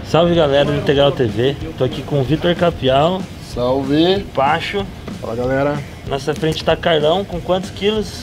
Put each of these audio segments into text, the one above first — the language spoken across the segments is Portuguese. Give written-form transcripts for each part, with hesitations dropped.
Salve galera do Integral TV, tô aqui com o Vitor Capial. Salve! Pacho. Fala galera. Nossa frente tá Carlão, com quantos quilos?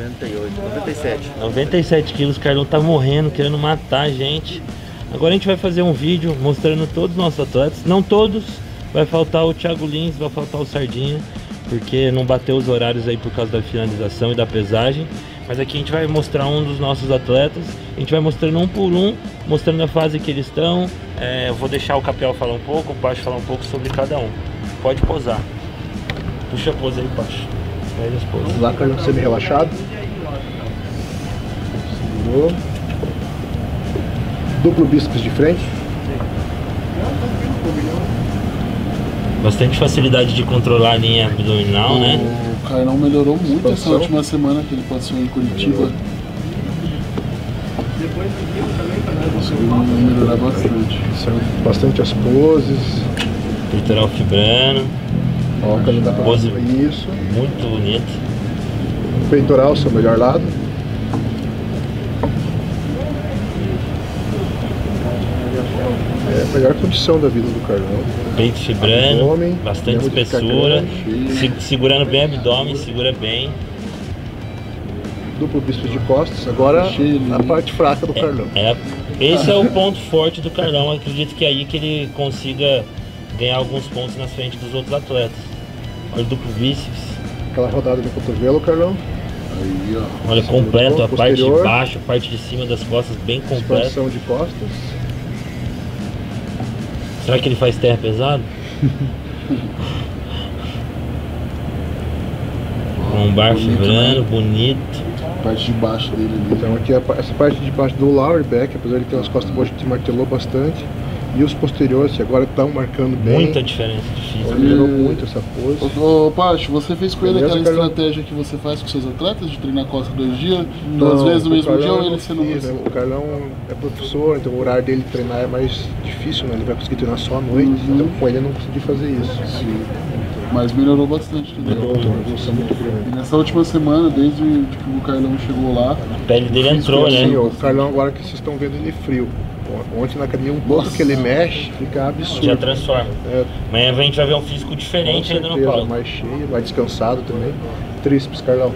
97 quilos, Carlão tá morrendo, querendo matar a gente. Agora a gente vai fazer um vídeo mostrando todos os nossos atletas. Não todos, vai faltar o Thiago Lins, vai faltar o Sardinha, porque não bateu os horários aí por causa da finalização e da pesagem. Mas aqui a gente vai mostrar um dos nossos atletas. A gente vai mostrando um por um, mostrando a fase que eles estão. Eu vou deixar o Capial falar um pouco, o Pacho falar um pouco sobre cada um. Pode posar. Puxa a pose aí, Pacho. Vamos lá, Carlão, semi-relaxado. Segurou. Duplo bíceps de frente. Bastante facilidade de controlar a linha abdominal, né? O Carlão melhorou muito essa última semana que ele passou em Curitiba. Conseguiu melhorar bastante. Bastante as poses. Peitoral fibrando. Ó, o Carlão dá pra pose isso. Muito bonito. Peitoral, seu melhor lado. É a melhor condição da vida do Carlão. Peito fibrando, abdômen, bastante espessura, segurando bem o abdômen, segura bem. Duplo bíceps de costas. Agora a parte fraca do Carlão. Esse é o ponto forte do Carlão. Acredito que é aí que ele consiga ganhar alguns pontos na frente dos outros atletas. Olha o duplo bíceps. Aquela rodada no cotovelo, Carlão. Aí, ó. Olha, completo, a parte de posterior, baixo, a parte de cima das costas bem completa. expansão de costas. Será que ele faz terra pesado? Lombar fibrando, bonito. A parte de baixo dele ali. Então aqui essa parte de baixo do lower back, apesar de ter umas costas boas, que martelou bastante. E os posteriores, que agora estão marcando bem. Muita diferença de físico. Melhorou muito essa pose. Ô Pacho, você fez com ele Beleza, aquela Carlão? estratégia que você faz com seus atletas de treinar costa 2 dias, 2 vezes no mesmo dia, ou ele sendo fiz, né? O Carlão é professor, então o horário dele treinar é mais difícil, né? Ele vai conseguir treinar só à noite, então com ele eu não consegui fazer isso. Sim. Mas melhorou bastante, entendeu? Uma evolução muito E grande. nessa última semana, desde que o Carlão chegou lá, A pele dele entrou, né? Sim, o Carlão agora que vocês estão vendo ele frio. Ontem na academia, um pouco que ele mexe, fica absurdo. Já transforma. É, Amanhã a gente vai ver um físico com diferente ainda no certeza, palco. mais cheio, mais descansado também. Tríceps, Carlão.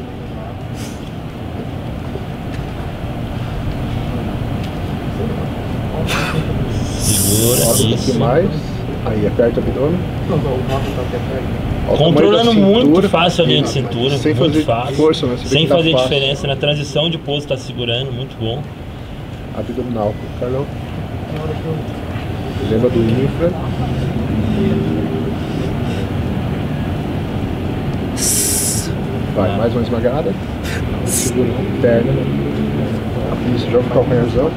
Segura, Roda um isso. pouquinho mais. Aí, aperta o abdômen. Ó, o tamanho Controlando da cintura, muito fácil a linha de cintura, sem muito fazer fácil. força, né? Você vê Sem que tá fazer fácil. diferença na transição de pose, tá segurando, muito bom. Abdominal, Carlão. Lembra do infra. Vai, mais uma esmagada. Segura a perna. Isso, joga o calcanharzão.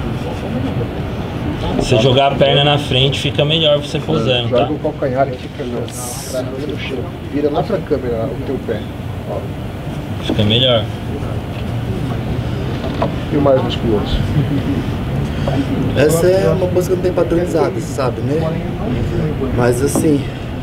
Se você jogar a perna na frente, fica melhor você posando, tá? Joga o calcanhar aqui, Carlão. No chão. Vira lá pra câmera o teu pé. Ó. Fica melhor. E o mais musculoso. Essa é uma coisa que não tem padronizada, sabe, né? Mas assim,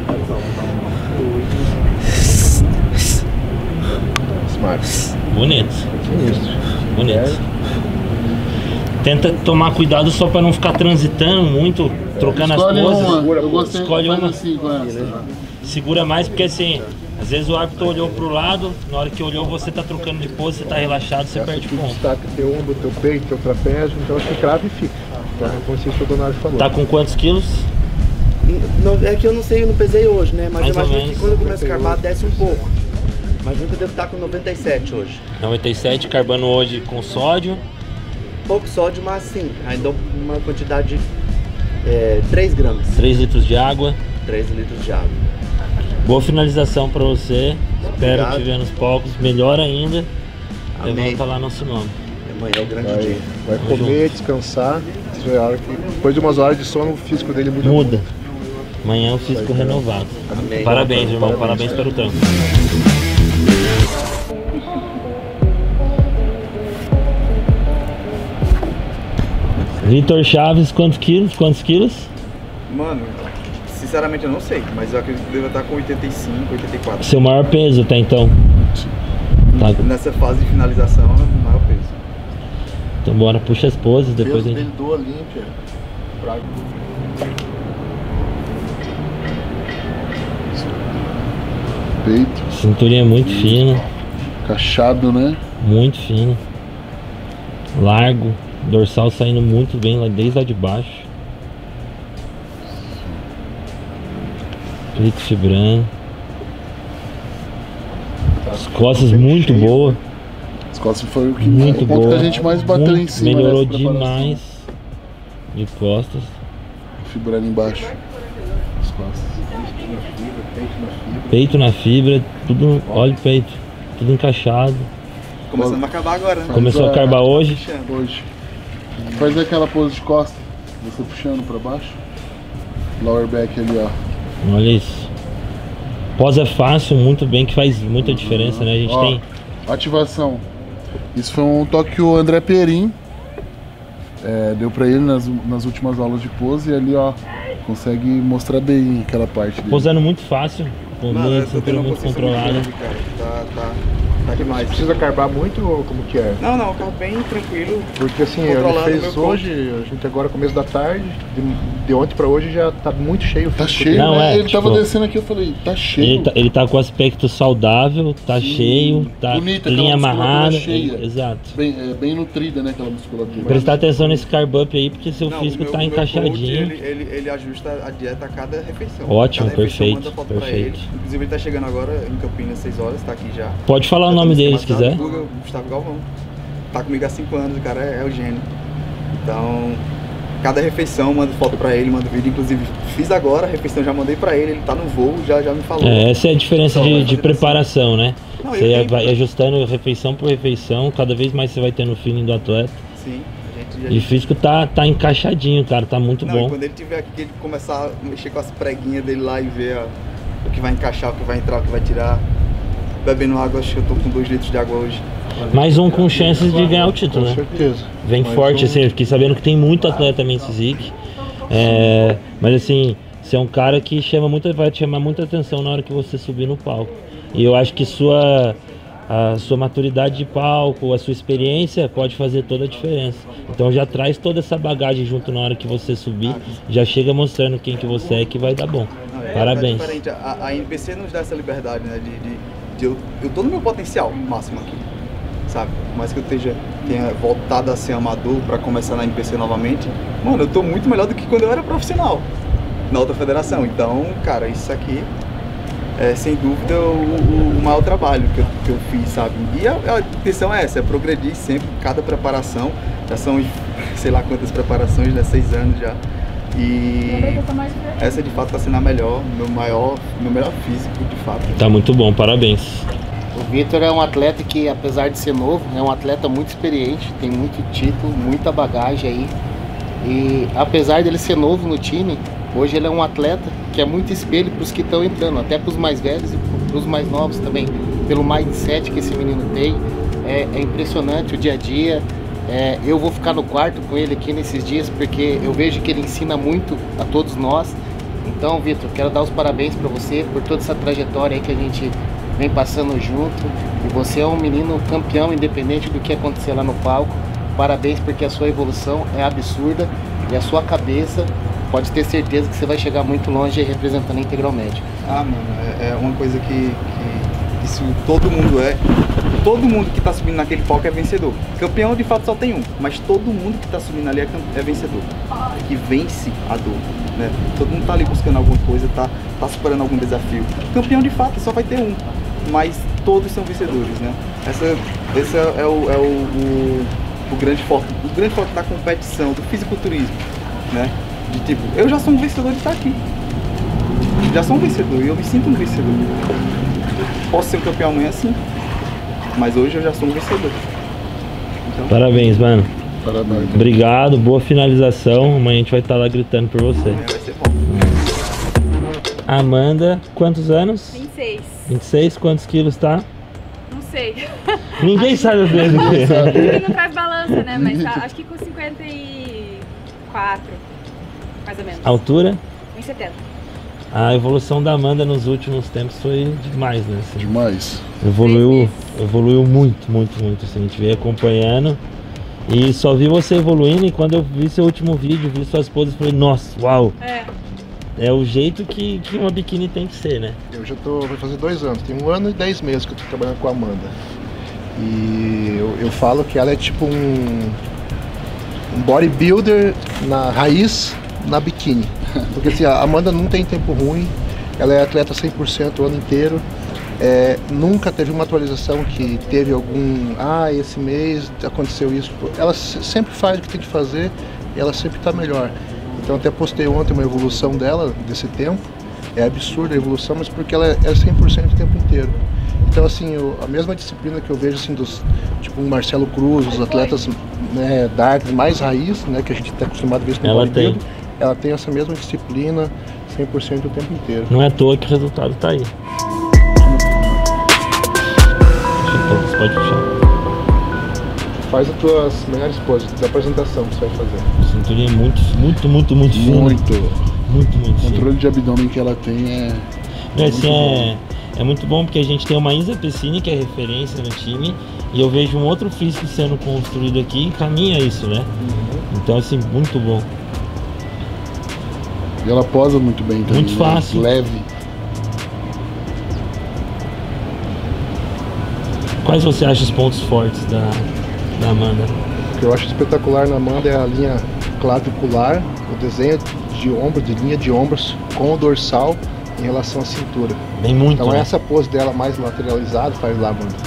Smart. Bonito, Sinistro. bonito. Tenta tomar cuidado só pra não ficar transitando muito, trocando as escolhe poses. uma. Eu gostei, Escolhe faz uma. assim com essa. Segura mais, porque assim, às vezes o árbitro olhou pro lado, na hora que olhou você tá trocando de pose, você tá relaxado, você perde Tu ponto. destaca teu ombro, teu peito, teu trapézio, então acho que crava e fica. Então, como o Donário falou. Tá com quantos quilos? é que eu não sei, eu não pesei hoje, né? Mas Mais eu ou imagino menos. que quando eu começo a carbar, desce um pouco. Imagino que eu devo estar com 97 hoje. 97, carbando hoje com sódio. Pouco sódio, mas sim, ainda uma quantidade de 3 gramas. 3 litros de água. 3 litros de água. Boa finalização pra você. Espero Obrigado. te ver nos palcos. Melhor ainda. Amém. Levanta lá nosso nome. Amanhã é o grande dia. Vai Tamo comer, descansar. Depois de umas horas de sono, o físico dele muda. Muda. Amanhã o físico renovado. Amém. Parabéns, irmão. Parabéns pelo trampo. Vitor Chaves, quantos quilos? Quantos quilos? Mano, sinceramente eu não sei, mas eu acredito que deva estar com 85, 84. Seu maior peso até então? Tá. Nessa fase de finalização é o maior peso. Então bora, puxa as poses, depois a Peso gente... dele do Olímpia. Pra Peito. Cinturinha muito fina. Cachado, né? Muito fino. Largo. Dorsal saindo muito bem lá desde lá de baixo. Peito fibrando. As costas muito boa. As costas foi o que Muito o ponto boa. que a gente mais bateu em cima. Melhorou nessa preparação. demais de costas. Fibrando embaixo. As costas. Peito na fibra, tudo. Olha o peito. Tudo encaixado. Começando a acabar agora, né? Começou a acabar hoje. Hoje. Faz aquela pose de costa. Você puxando pra baixo. Lower back ali, ó. Olha isso. Pós é fácil, muito bem, que faz muita diferença, né? A gente Ó, tem. ativação. Isso foi um toque que o André Perim deu pra ele nas últimas aulas de pose. E ali, ó, consegue mostrar bem aquela parte dele. Posando muito fácil, com Mano, uma eu tô cintura tendo uma muito consciência controlada. grande, cara. Tá demais. Precisa carbar muito ou como que é? Não, o carro bem tranquilo. Porque assim, ele Controlado fez meu ponto. hoje, a gente agora começo da tarde, de ontem pra hoje já tá muito cheio. o Tá físico cheio, dele. Não, né? é, Ele tava tipo, descendo aqui, eu falei, tá cheio. Ele tá com aspecto saudável, tá cheio, tá Bonita, aquela linha musculatura amarrada. cheia. Exato. Bem nutrida, né, aquela musculatura. Prestar atenção nesse carb up aí, porque seu Não, físico o meu- tá o meu encaixadinho. coach, ele ajusta a dieta a cada refeição. Ótimo, Cada refeição perfeito, manda foto pra perfeito. ele. Inclusive ele tá chegando agora em Campinas, 6 horas, tá aqui já. Pode falar o Já nome tá dele se quiser. esquematizado. Google, Gustavo Galvão. Tá comigo há 5 anos, o cara é o gênio. Então, cada refeição mando foto pra ele, mando vídeo. Inclusive, fiz agora, a refeição já mandei pra ele tá no voo, já me falou. É, essa é a diferença Então, vai de fazer preparação, né? Não, Você eu tenho- vai ajustando refeição por refeição, cada vez mais você vai tendo o feeling do atleta. Sim, a E o gente físico tá encaixadinho, cara, tá muito Não, e bom. quando ele tiver aqui, que ele começar a mexer com as preguinhas dele lá e ver o que vai encaixar, o que vai entrar, o que vai tirar. Bebendo água, acho que eu tô com 2 litros de água hoje. Mais um com chances de ganhar o título, Com né? certeza. Vem Mais forte, um- assim, eu fiquei sabendo que tem muito atleta também esse Zik. Mas assim, você é um cara que vai te chamar muita atenção na hora que você subir no palco. E eu acho que a sua maturidade de palco, a sua experiência pode fazer toda a diferença. Então já traz toda essa bagagem junto na hora que você subir, já chega mostrando quem que você é, que vai dar bom. Não, Parabéns. É diferente. A NPC nos dá essa liberdade, né? Eu tô no meu potencial máximo aqui, sabe? Por mais que eu tenha voltado a ser amador pra começar na NPC novamente, mano, eu tô muito melhor do que quando eu era profissional na outra federação. Então, cara, isso aqui é sem dúvida o maior trabalho que eu fiz, sabe? E a intenção é essa, é progredir sempre, cada preparação. Já são sei lá quantas preparações, né? 6 anos já. E essa de fato tá sendo a melhor, meu melhor físico de fato. Tá muito bom, parabéns. O Vitor é um atleta que, apesar de ser novo, é um atleta muito experiente, tem muito título, muita bagagem aí. E apesar dele ser novo no time, hoje ele é um atleta que é muito espelho para os que estão entrando, até para os mais velhos e para os mais novos também. Pelo mindset que esse menino tem, é impressionante o dia a dia. Eu vou ficar no quarto com ele aqui nesses dias porque eu vejo que ele ensina muito a todos nós. Então, Vitor, quero dar os parabéns para você por toda essa trajetória aí que a gente vem passando junto. E você é um menino campeão, independente do que acontecer lá no palco. Parabéns, porque a sua evolução é absurda e a sua cabeça, pode ter certeza que você vai chegar muito longe aí representando a Integral Médica. Ah, mano, é uma coisa que isso todo mundo é. Todo mundo que tá subindo naquele palco é vencedor. Campeão de fato só tem um, mas todo mundo que tá subindo ali é vencedor. Que vence a dor, né? Todo mundo tá ali buscando alguma coisa, tá superando algum desafio. Campeão de fato só vai ter um, mas todos são vencedores, né? Esse é o grande foco. O grande foco da competição, do fisiculturismo, né? De tipo, eu já sou um vencedor de estar aqui. Já sou um vencedor e eu me sinto um vencedor. Posso ser um campeão amanhã sim, mas hoje eu já sou um vencedor. Então, Parabéns, mano. Parabéns. Obrigado, boa finalização. Amanhã a gente vai estar lá gritando por você. amanhã vai ser bom. Amanda, quantos anos? 26. 26, quantos quilos tá? Não sei. Ninguém sabe o peso. Ele não traz balança, né? Mas tá, acho que com 54, mais ou menos. Altura? 1,70. A evolução da Amanda nos últimos tempos foi demais, né? Assim, Demais. evoluiu muito, muito, muito. Assim, a gente veio acompanhando E só vi você evoluindo, e quando eu vi seu último vídeo, vi suas poses, eu falei, nossa, uau! É o jeito que uma biquíni tem que ser, né? Eu já vai fazer 2 anos, tem 1 ano e 10 meses que eu tô trabalhando com a Amanda. E eu falo que ela é tipo um bodybuilder na raiz, na biquíni. Porque assim, a Amanda não tem tempo ruim, ela é atleta 100% o ano inteiro. Nunca teve uma atualização que teve esse mês aconteceu isso. Ela sempre faz o que tem que fazer e ela sempre está melhor. Então até postei ontem uma evolução dela desse tempo. É absurda a evolução, mas porque ela é 100% o tempo inteiro. Então assim, a mesma disciplina que eu vejo assim tipo um Marcelo Cruz, os atletas, né, da arte mais raiz, né, que a gente está acostumado a ver no bodybuilding, ela tem essa mesma disciplina 100% o tempo inteiro. Não é à toa que o resultado está aí. Você pode puxar. Faz as tuas melhores poses da apresentação que você vai fazer. Cinturinha muito fina. Muito O controle de abdômen que ela tem é muito bom, porque a gente tem uma Isa Pessini, que é referência no time, e eu vejo um outro físico sendo construído aqui e caminha isso, né? Então assim, muito bom. E ela posa muito bem também. Muito fácil. Leve. Quais você acha os pontos fortes da Amanda? O que eu acho espetacular na Amanda é a linha clavicular, o desenho de ombros, de linha de ombros com o dorsal em relação à cintura. Bem muito, então né? Essa pose dela mais lateralizada, faz lá, Amanda.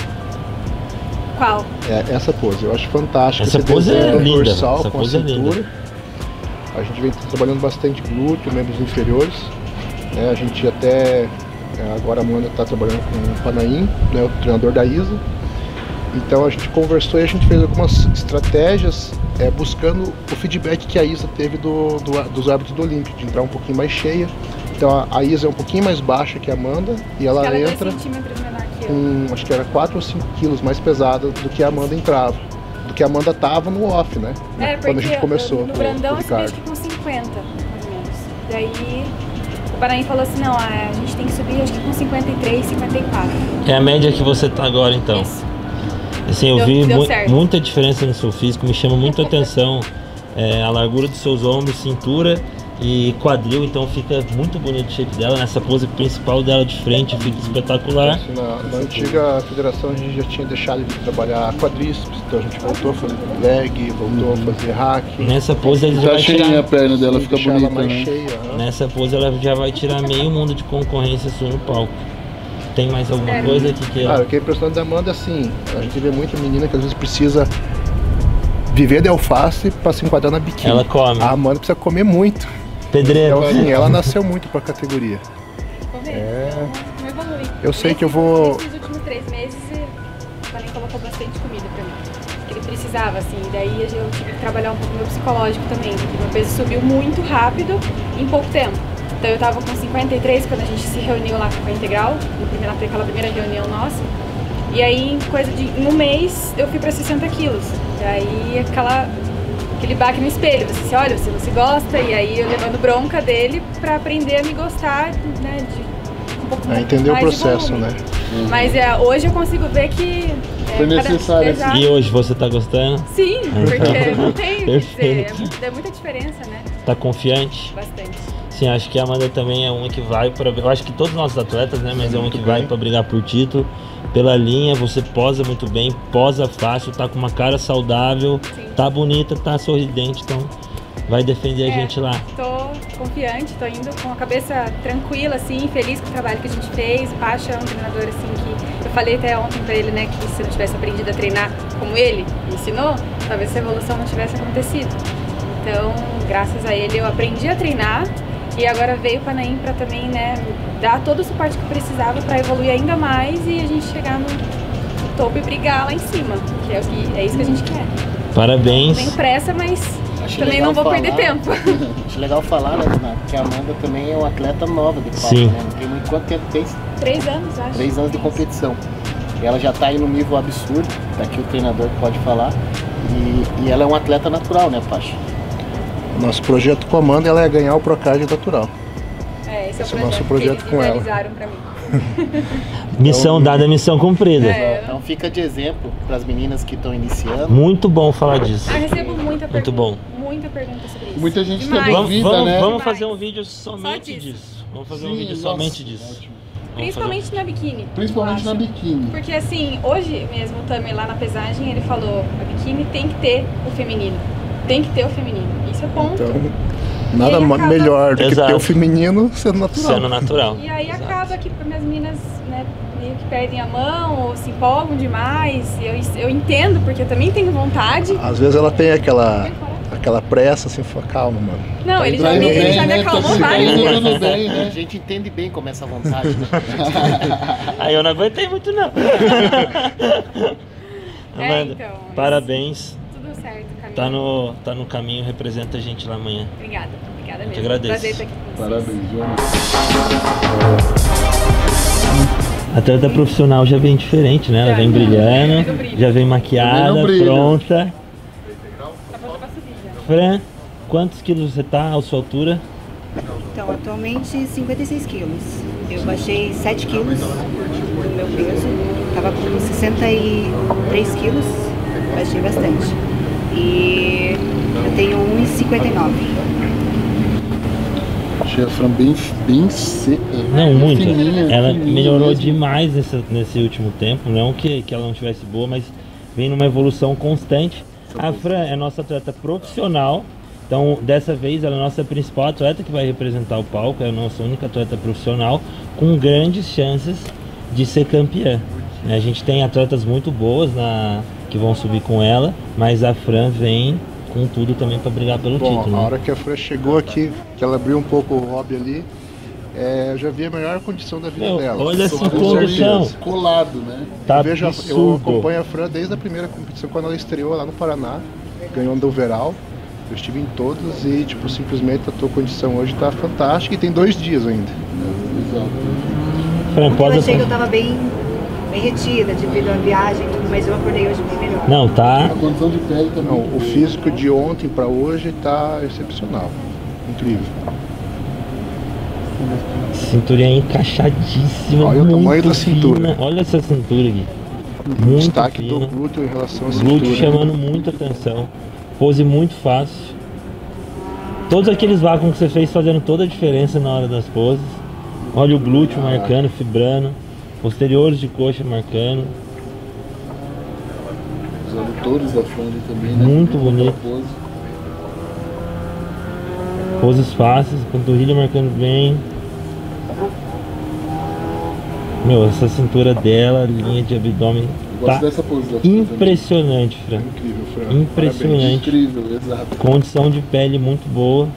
Qual? Essa pose, eu acho fantástica. Essa pose é linda. Dorsal Essa com a pose cintura. É linda. A gente vem trabalhando bastante glúteo, membros inferiores. A gente até... Agora a Amanda está trabalhando com o Panaim, né, o treinador da Isa. Então a gente conversou e a gente fez algumas estratégias buscando o feedback que a Isa teve dos árbitros do Olímpico, de entrar um pouquinho mais cheia. Então a Isa é um pouquinho mais baixa que a Amanda e ela entra com, acho que era 4 ou 5 quilos mais pesada do que a Amanda entrava. Do que a Amanda tava no off, né? Quando a gente começou. No Brandão eu subi acho que com 50, mais ou menos. Daí o Panaim falou assim, não, a gente tem que subir acho que com 53, 54. É a média que você tá agora, então. Isso. Assim, eu vi muita diferença no seu físico, me chama muito a atenção a largura dos seus ombros, cintura e quadril, então fica muito bonito o shape dela. Nessa pose principal dela de frente fica espetacular. Na antiga federação a gente já tinha deixado de trabalhar quadríceps, então a gente voltou a fazer leg, voltou a fazer hack. Nessa pose ela já vai tirar a perna dela, fica bonita, mais né? cheia. Nessa pose ela já vai tirar meio mundo de concorrência sua no palco. Tem mais alguma coisa aqui que... O que é impressionante da Amanda é assim, a gente vê muita menina que às vezes precisa viver de alface para se enquadrar na biquíni. Ela come. A Amanda precisa comer muito. Pedreiro. Então assim, ela nasceu muito para a categoria. Não evolui. Eu sei que eu vou... Nesses últimos 3 meses o Panaim colocou bastante comida para mim. Que ele precisava, assim, daí eu tive que trabalhar um pouco no meu psicológico também, porque meu peso subiu muito rápido em pouco tempo. Então eu tava com 53 quando a gente se reuniu lá com a Integral, naquela primeira reunião nossa. E aí, em um mês, eu fui pra 60 quilos. E aí, aquele baque no espelho. Você olha, você não se gosta. E aí, eu levando bronca dele pra aprender a me gostar, né? De um pouco mais entender o processo, né? Mas hoje eu consigo ver que... Foi necessário. E hoje você tá gostando? Sim, porque não tem o que dizer. É muita diferença, né? Tá confiante? Bastante. Sim, acho que a Amanda também é uma que vai para... Eu acho que todos os nossos atletas, né? Mas é uma que vai para brigar por título. Pela linha, você posa muito bem, posa fácil, tá com uma cara saudável, tá bonita, tá sorridente, então vai defender a gente lá. Tô confiante, tô indo com a cabeça tranquila, assim, feliz com o trabalho que a gente fez. O Pacha é um treinador, assim, que eu falei até ontem pra ele, né, que se eu não tivesse aprendido a treinar como ele me ensinou, talvez essa evolução não tivesse acontecido. Então, graças a ele, eu aprendi a treinar. E agora veio o Panaim para também, né, dar todo o suporte que eu precisava para evoluir ainda mais e a gente chegar no topo e brigar lá em cima, que é isso que a gente quer. Parabéns. Tenho pressa, mas também não vou perder tempo. Acho legal falar, né, Renato, que a Amanda também é uma atleta nova de palco, né? Não tem muito quanto tempo fez? 3 anos, acho. 3 anos de competição. E ela já está aí num nível absurdo, daqui o treinador pode falar. E ela é uma atleta natural, né, Pacha? Nosso projeto com a Amanda é ganhar o Procard natural. esse é Esse é o nosso projeto que com eles ela. idealizaram pra mim. Missão dada, missão cumprida. Então fica de exemplo para as meninas que estão iniciando. Muito bom falar disso. Eu recebo muita pergunta. Muito bom. Muita pergunta sobre isso. Muita gente Demais. também duvida, Vamos né? vamos Demais. fazer um vídeo somente Só disso. disso. Vamos fazer um Sim, vídeo nossa, somente disso. ótimo. Vamos fazer Principalmente na biquíni. Principalmente eu na acho. biquíni. Porque assim, hoje mesmo o Tamer lá na pesagem, ele falou, a biquíni tem que ter o feminino. Tem que ter o feminino. Isso é ponto. Então, nada E aí acaba- melhor do que Exato. ter o feminino sendo natural. Sendo natural. E aí Exato. acaba que minhas meninas, né, meio que perdem a mão ou se empolgam demais. E eu entendo, porque eu também tenho vontade. Às vezes ela tem aquela pressa, assim, fala, calma, mano. Não, ele já Indo me, ele bem, já me né? acalmou Tá várias indo vezes. tudo bem, A né? gente entende bem como é essa vontade, né? Aí eu não aguentei muito não. Amanda, então, mas- parabéns. Tudo certo, Camila. Tá no caminho, representa a gente lá amanhã. Obrigada mesmo. Te agradeço. Prazer estar aqui com vocês. Parabéns, Jonas. A atleta profissional já vem diferente, né? Ela vem brilhando, já vem maquiada, Também não brilha. pronta. Tá pronta pra subir já. Fran, quantos quilos você tá à sua altura? Então, atualmente 56 quilos. Eu baixei 7 quilos do meu peso. Estava com 63 quilos, baixei bastante. E eu tenho 1,59. Achei a Fran bem seca. Não, muito. Fininha, Ela fininha melhorou mesmo. demais nesse último tempo. Não que ela não tivesse boa, mas vem numa evolução constante. A Fran é nossa atleta profissional. Então, dessa vez, ela é a nossa principal atleta que vai representar o palco. É a nossa única atleta profissional com grandes chances de ser campeã. A gente tem atletas muito boas que vão subir com ela, mas a Fran vem com tudo também para brigar pelo Bom, título. a né? hora que a Fran chegou aqui, que ela abriu um pouco o hobby ali, eu já vi a melhor condição da vida Meu, dela. olha essa Com condição. certeza. Colado, né? Tá eu absurdo. acompanho a Fran desde a primeira competição, quando ela estreou lá no Paraná, ganhou do overall. Eu estive em todas e, tipo, simplesmente a tua condição hoje tá fantástica e tem 2 dias ainda. Exato. Fran, Eu pode achei que eu estava bem retida devido à viagem e tudo, mas eu acordei hoje bem melhor. Não, tá. A condição de pele também. Não, o físico de ontem para hoje tá excepcional. Incrível. Cinturinha encaixadíssima. Olha o muito tamanho da fina. cintura. Olha essa cintura aqui. O Muito destaque fina. do glúteo em relação à Glúteo cintura. chamando muita atenção. Pose muito fácil. Todos aqueles vácuos que você fez fazendo toda a diferença na hora das poses. Olha o glúteo marcando, fibrando. Posteriores de coxa marcando. Os adutores da Fran ali também, né? Muito bonito. Pose. Poses fáceis, panturrilha marcando bem. Meu, essa cintura dela, linha de abdômen, Eu gosto tá dessa pose da Fran também. impressionante, Fran. Incrível, Fran. Impressionante. Incrível, exato. Condição de pele muito boa.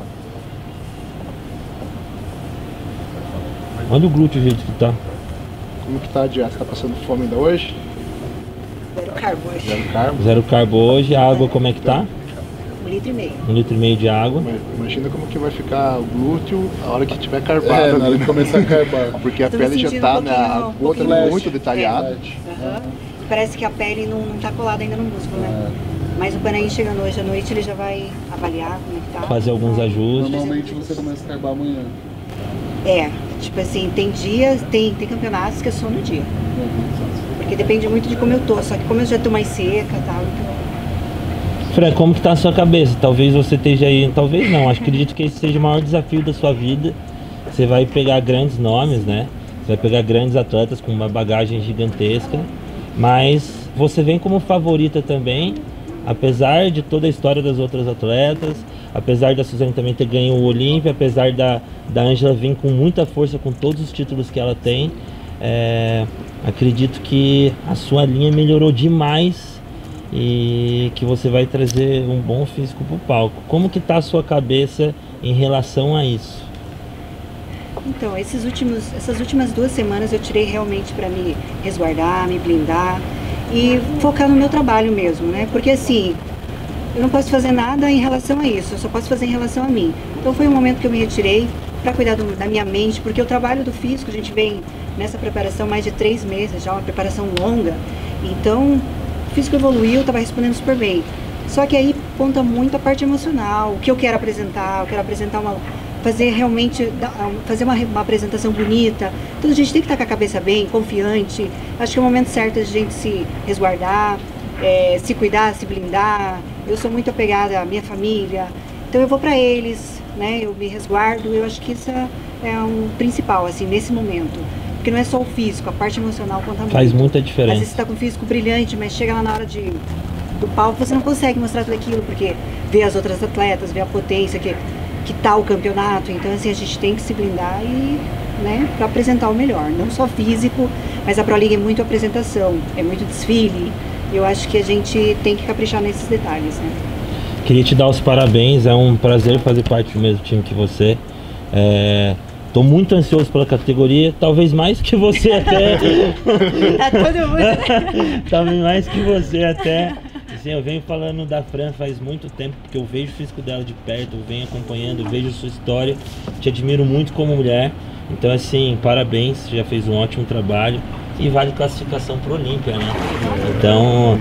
Olha o glúteo o jeito que tá. Como que tá a dieta? Tá passando fome ainda hoje? Zero carbo hoje. Zero carbo? Zero carbo hoje. A água como é que tá? 1,5 litro. 1,5 litro de água. Imagina como que vai ficar o glúteo a hora que tiver carbado. É, na hora ali. de começar a carbar. Porque a Tô me pele já sentindo tá, um né? A pouquinho gota flash. muito detalhada. Aham. Parece que a pele não tá colada ainda no músculo, né? Mas o Panaí chegando hoje à noite, ele já vai avaliar como é que tá. Fazer alguns ajustes. Normalmente você começa a carbar amanhã. Tipo assim, tem dias, tem campeonatos que é só no dia. Porque depende muito de como eu tô. Só que como eu já tô mais seca e tal, então. Fran, como que tá a sua cabeça? Talvez você esteja aí, talvez não, acredito que esse seja o maior desafio da sua vida. Você vai pegar grandes nomes, né? Você vai pegar grandes atletas com uma bagagem gigantesca, mas você vem como favorita também, apesar de toda a história das outras atletas, apesar da Suzane também ter ganho o Olímpia, apesar da Ângela vir com muita força com todos os títulos que ela tem. Acredito que a sua linha melhorou demais e que você vai trazer um bom físico para o palco. Como que tá a sua cabeça em relação a isso? Então, essas últimas 2 semanas eu tirei realmente para me resguardar, me blindar e focar no meu trabalho mesmo, né? Porque assim, eu não posso fazer nada em relação a isso, eu só posso fazer em relação a mim. Então foi um momento que eu me retirei para cuidar da minha mente, porque o trabalho do físico, a gente vem nessa preparação mais de 3 meses, já uma preparação longa. Então, o físico evoluiu, estava respondendo super bem. Só que aí conta muito a parte emocional, o que eu quero apresentar fazer realmente, fazer uma apresentação bonita. Então a gente tem que estar com a cabeça bem, confiante. Acho que é o momento certo de a gente se resguardar, se cuidar, se blindar. Eu sou muito apegada à minha família, então eu vou para eles, né? Eu me resguardo. Eu acho que isso é um principal, assim, nesse momento. Porque não é só o físico, a parte emocional conta muito. Faz muita diferença. Às vezes você está com o físico brilhante, mas chega lá na hora do palco, você não consegue mostrar tudo aquilo, porque vê as outras atletas, vê a potência que tá o campeonato. Então, assim, a gente tem que se blindar e, né, para apresentar o melhor. Não só físico, mas a Pro League é muito apresentação, é muito desfile. E eu acho que a gente tem que caprichar nesses detalhes, né? Queria te dar os parabéns, é um prazer fazer parte do mesmo time que você. Tô muito ansioso pela categoria, talvez mais que você até. Tá todo mundo. Talvez mais que você até. Assim, eu venho falando da Fran faz muito tempo, porque eu vejo o físico dela de perto, eu venho acompanhando, eu vejo sua história, te admiro muito como mulher. Então, assim, parabéns, você já fez um ótimo trabalho e vale classificação pro Olímpia, né? Então,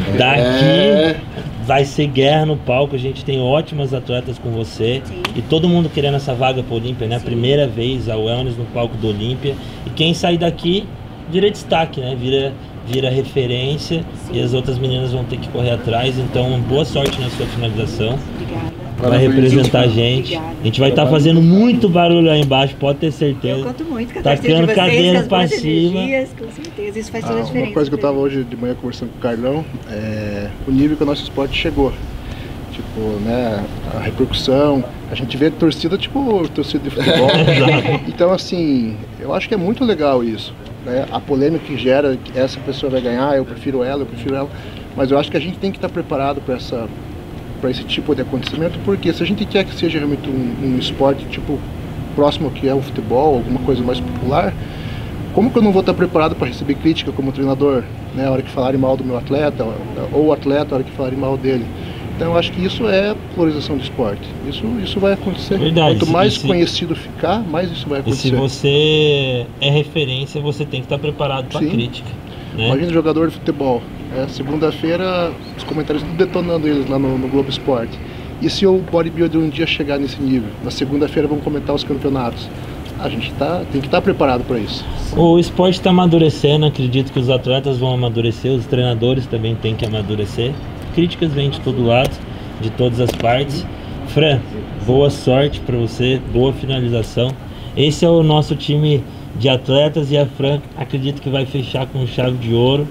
daqui vai ser guerra no palco, a gente tem ótimas atletas com você. Sim. E todo mundo querendo essa vaga pro Olímpia, né? Sim. Primeira vez a Wellness no palco do Olímpia. E quem sair daqui vira destaque, né? Vira referência. Sim. E as outras meninas vão ter que correr atrás. Então, boa sorte na sua finalização. Obrigada. Vai representar a gente. Obrigada. A gente vai estar fazendo muito barulho lá embaixo, pode ter certeza. Eu conto muito com a tacando cadeira pra cima. Com certeza, isso faz toda a diferença. Uma coisa que eu tava hoje de manhã conversando com o Carlão, o nível que o nosso esporte chegou. Tipo, né, a repercussão, a gente vê torcida tipo torcida de futebol. Então, assim, eu acho que é muito legal isso, né? A polêmica que gera, que essa pessoa vai ganhar, eu prefiro ela, mas eu acho que a gente tem que estar preparado para esse tipo de acontecimento, porque se a gente quer que seja realmente um esporte tipo próximo que é o futebol, alguma coisa mais popular, como que eu não vou estar preparado para receber crítica como treinador, né, a hora que falarem mal do meu atleta, ou o atleta a hora que falarem mal dele? Então eu acho que isso é valorização do esporte. Isso vai acontecer. Verdade. Quanto mais conhecido ficar, mais isso vai acontecer. E se você é referência, você tem que estar preparado para a crítica. Né? Imagina um jogador de futebol. Segunda-feira, os comentários tudo detonando eles lá no Globo Esporte. E se o bodybuilder um dia chegar nesse nível? Na segunda-feira vão comentar os campeonatos. A gente tem que estar preparado para isso. O esporte está amadurecendo, acredito que os atletas vão amadurecer, os treinadores também têm que amadurecer. Críticas vêm de todo lado, de todas as partes. Fran, boa sorte para você, boa finalização. Esse é o nosso time de atletas e a Fran acredito que vai fechar com chave de ouro.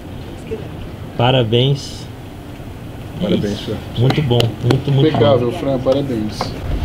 Parabéns. Parabéns, Fran. Muito bom, muito impecável, bom. Fran, parabéns.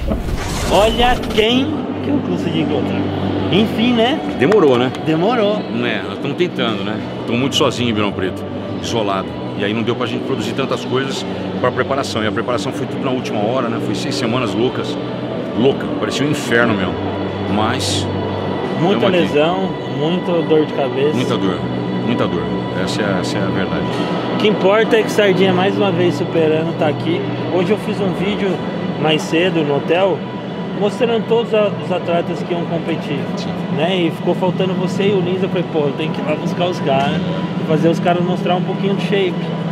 Olha quem que eu consegui encontrar. Enfim, né? Demorou, né? Demorou. Nós estamos tentando, né? Estamos muito sozinhos em Ribeirão Preto, isolado. E aí não deu pra gente produzir tantas coisas para a preparação. E a preparação foi tudo na última hora, né? Foi 6 semanas loucas. Louca, parecia um inferno mesmo. Mas... muita lesão, muita dor de cabeça. Muita dor. Essa é a verdade. O que importa é que Sardinha, mais uma vez superando, tá aqui. Hoje eu fiz um vídeo mais cedo no hotel, mostrando todos os atletas que iam competir. Sim. Né? E ficou faltando você e o Lins. Eu falei, pô, eu tenho que ir lá buscar os caras, fazer os caras mostrar um pouquinho de shape.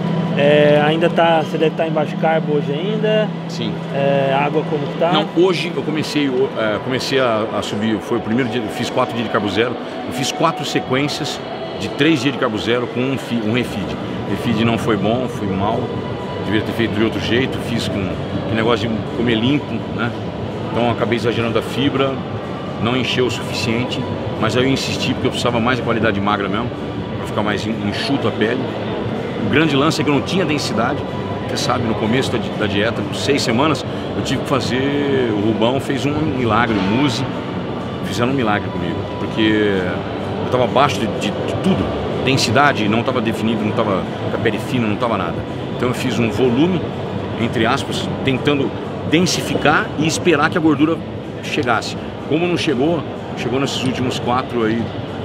Ainda tá, você deve estar embaixo de carbo hoje ainda? Sim. Água como que tá? Não, hoje eu comecei a subir, foi o primeiro dia, eu fiz 4 dias de carbo zero, eu fiz 4 sequências de 3 dias de carbo zero com um refeed. Refeed não foi bom, fui mal, devia ter feito de outro jeito, fiz com negócio de comer limpo, né? Então acabei exagerando a fibra, não encheu o suficiente, mas aí eu insisti porque eu precisava mais de qualidade magra mesmo, para ficar mais enxuto a pele. O grande lance é que eu não tinha densidade, você sabe, no começo da dieta, 6 semanas, eu tive que fazer, o Rubão fez um milagre, o Muzi, fizeram um milagre comigo, porque eu estava abaixo de tudo, densidade não estava definido, não estava com a pele fina, não estava nada. Então eu fiz um volume, entre aspas, tentando densificar e esperar que a gordura chegasse. Como não chegou, chegou nesses últimos 4 aí,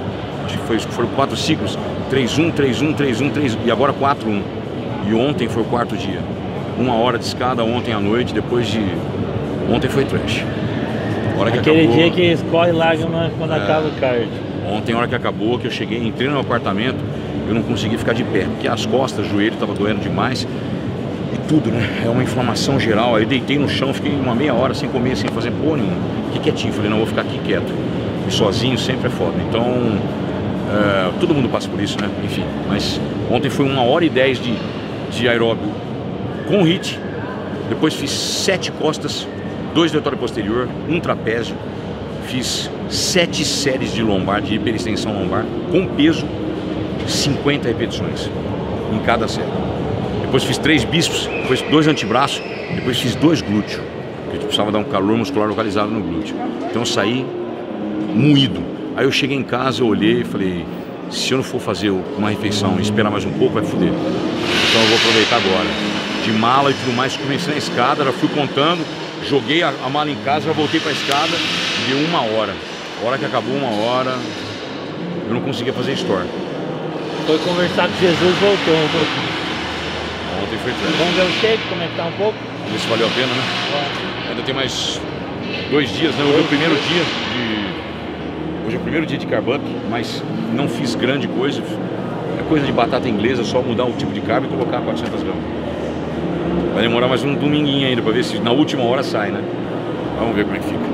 foram 4 ciclos, 3-1, 3-1, 3-1, 3 e agora 4-1. E ontem foi o 4º dia. 1 hora de escada ontem à noite, ontem foi trash. Aquele dia que escorre lágrima quando acaba o cardio. Ontem, a hora que acabou, que eu cheguei, entrei no apartamento, eu não consegui ficar de pé, porque as costas, o joelho estava doendo demais. E tudo, né? É uma inflamação geral. Aí eu deitei no chão, fiquei uma meia hora sem comer, sem fazer porra nenhuma. Fiquei quietinho, falei, não, vou ficar aqui quieto. E sozinho sempre é foda. Então, todo mundo passa por isso, né? Enfim, mas ontem foi 1h10 de aeróbio com HIIT. Depois fiz 7 costas, 2 deltório posterior, 1 trapézio. Fiz 7 séries de lombar, de hiperextensão lombar, com peso, 50 repetições em cada série. Depois fiz 3 bíceps, depois 2 antebraços, depois fiz 2 glúteos, porque eu precisava dar um calor muscular localizado no glúteo. Então eu saí moído. Aí eu cheguei em casa, eu olhei e falei, se eu não for fazer uma refeição e esperar mais um pouco, vai foder. Então eu vou aproveitar agora. De mala e tudo mais, comecei na escada, já fui contando, joguei a mala em casa, já voltei para a escada, deu 1 hora. A hora que acabou 1 hora, eu não conseguia fazer store. Foi conversar com Jesus, voltou um pouquinho. Ontem foi treino. Vamos ver o shake, como é que tá um pouco? Ver se valeu a pena, né? Ainda tem mais 2 dias, né? Hoje é o primeiro dia Hoje é o primeiro dia de carb up, mas não fiz grande coisa. É coisa de batata inglesa, só mudar o tipo de carbo e colocar 400 gramas. Vai demorar mais um dominguinho ainda pra ver se na última hora sai, né? Vamos ver como é que fica.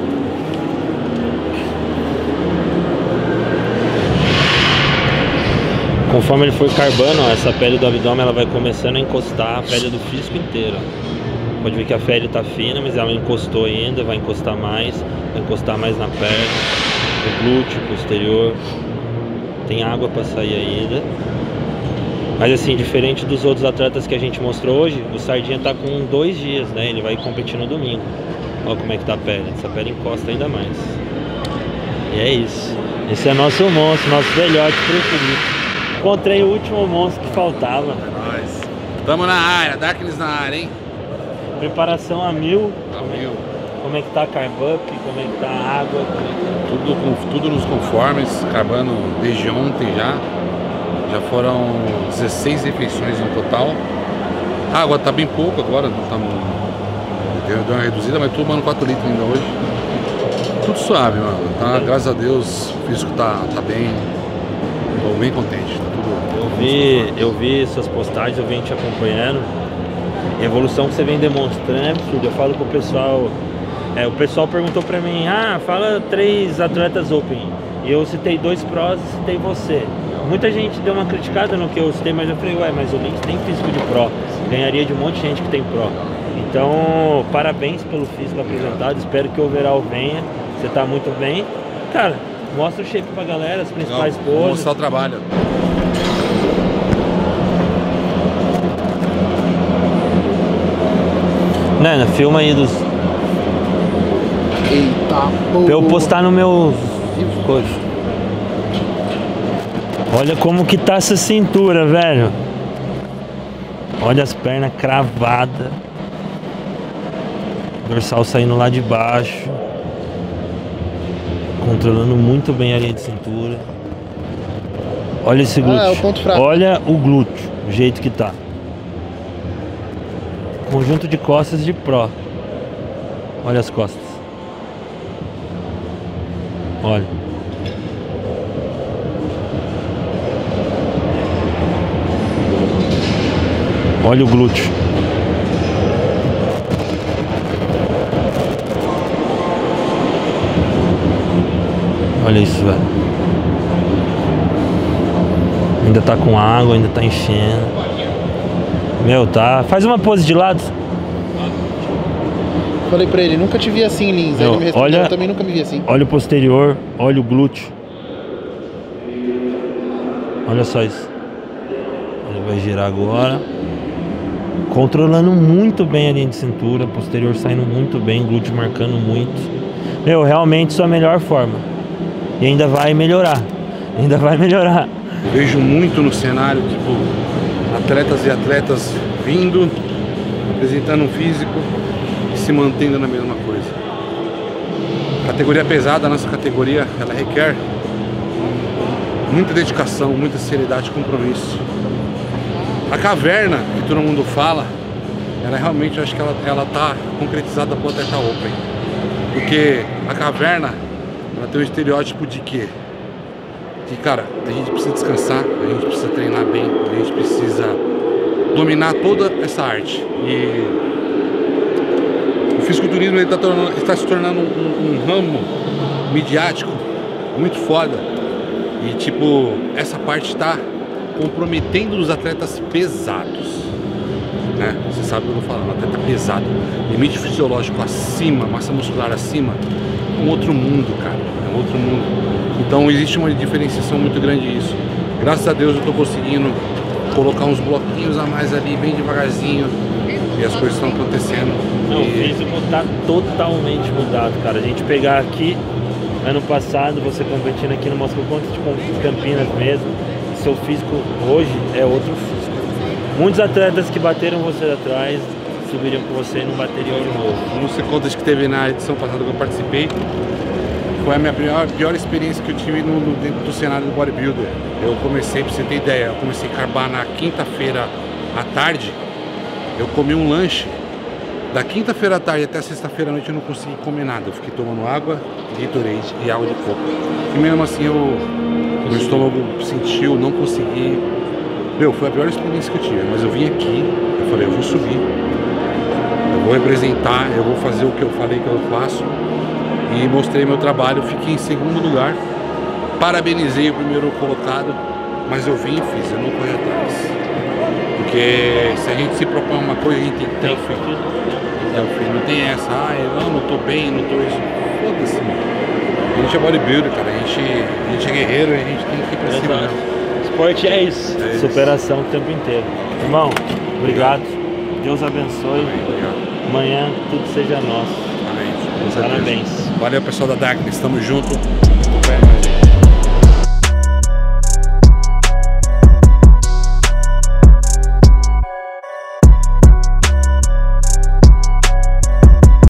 Conforme ele for carbando, ó, essa pele do abdômen ela vai começando a encostar a pele do físico inteiro. Pode ver que a pele tá fina, mas ela encostou ainda, vai encostar mais na perna, no glúteo posterior. Tem água para sair ainda. Mas assim, diferente dos outros atletas que a gente mostrou hoje, o Sardinha tá com 2 dias, né? Ele vai competir no domingo. Olha como é que tá a pele. Essa pele encosta ainda mais. E é isso. Esse é nosso monstro, nosso velhote preferido. Encontrei o último monstro que faltava. É nóis. Tamo na área, Darkness na área, hein? Preparação a 1000. A 1000. Como é que tá a carb up? Como é que tá a água? Tudo nos conformes, carbando desde ontem já. Já foram 16 refeições no total. A água tá bem pouco agora, deu uma reduzida, mas tô tomando 4 litros ainda hoje. Tudo suave, mano. Tá, graças a Deus, o físico tá bem. Tô bem contente, tá tudo. Eu vi suas postagens, eu venho te acompanhando. A evolução que você vem demonstrando é absurda. Eu falo pro pessoal. O pessoal perguntou pra mim, fala 3 atletas open. E eu citei 2 prós e citei você. Muita gente deu uma criticada no que eu citei, mas eu falei, mas o Lynx tem físico de pró. Ganharia de um monte de gente que tem pró. Então, parabéns pelo físico apresentado. Espero que o overall venha. Você tá muito bem. Cara, mostra o shape pra galera, as principais poses. Vou mostrar o trabalho. Nana, filma aí dos... Eita, pra eu postar no meu... coisa. Olha como que tá essa cintura, velho. Olha as pernas cravadas. Dorsal saindo lá de baixo. Controlando muito bem a linha de cintura. Olha esse glúteo. É o ponto fraco. Olha o glúteo, o jeito que tá. Conjunto de costas de pró. Olha as costas. Olha. Olha o glúteo. Olha isso, velho. Ainda tá com água, ainda tá enchendo. Meu, tá. Faz uma pose de lado. Falei pra ele, nunca te vi assim, Lins. Ele me respondeu, eu também nunca me vi assim. Olha o posterior, olha o glúteo. Olha só isso. Ele vai girar agora. Controlando muito bem a linha de cintura, posterior saindo muito bem, glúteo marcando muito. Meu, realmente sua melhor forma. E ainda vai melhorar. Ainda vai melhorar. Vejo muito no cenário, tipo, atletas e atletas vindo, apresentando um físico e se mantendo na mesma coisa. Categoria pesada, a nossa categoria, ela requer muita dedicação, muita seriedade e compromisso. A caverna, que todo mundo fala, ela realmente, eu acho que ela tá concretizada pro atleta open. Porque a caverna, ela tem um estereótipo de quê? Que, cara, a gente precisa descansar, a gente precisa treinar bem, a gente precisa dominar toda essa arte. E o fisiculturismo está se tornando um ramo midiático muito foda. E tipo, essa parte está comprometendo os atletas pesados, né? Você sabe o que eu vou falar, um atleta pesado, limite fisiológico acima, massa muscular acima, é um outro mundo, cara, é um outro mundo. Então existe uma diferenciação muito grande nisso. Graças a Deus eu tô conseguindo colocar uns bloquinhos a mais ali, bem devagarzinho, e as coisas estão acontecendo. Não, o físico tá totalmente mudado, cara. A gente pegar aqui, ano passado, você competindo aqui no Moscou contra de Campinas mesmo, seu físico hoje é outro físico. Muitos atletas que bateram você atrás subiriam com você e não bateriam de novo. Não sei quantas que teve na edição passada que eu participei. Foi a minha pior experiência que eu tive dentro do cenário do bodybuilder. Eu comecei, pra você ter ideia, eu comecei a carbar na quinta-feira à tarde. Eu comi um lanche. Da quinta-feira à tarde até sexta-feira à noite eu não consegui comer nada. Eu fiquei tomando água, Gatorade e água de coco. E mesmo assim meu estômago sentiu, não consegui. Meu, foi a pior experiência que eu tive. Mas eu vim aqui, eu falei, eu vou subir. Eu vou representar, eu vou fazer o que eu falei que eu faço. E mostrei meu trabalho, fiquei em segundo lugar. Parabenizei o primeiro colocado, mas eu vim e fiz, eu não corri atrás. Porque se a gente se propõe uma coisa, a gente tem que ter o fim. Não tem essa, eu não tô bem, não tô isso. Foda-se, mano. A gente é bodybuilder, cara, a gente é guerreiro e a gente tem que ir pra cima, né? Esporte é isso, superação o tempo inteiro. Irmão, obrigado. Deus abençoe. Obrigado. Amanhã tudo seja nosso. Amém. Parabéns. Valeu, pessoal da Darkness, tamo junto.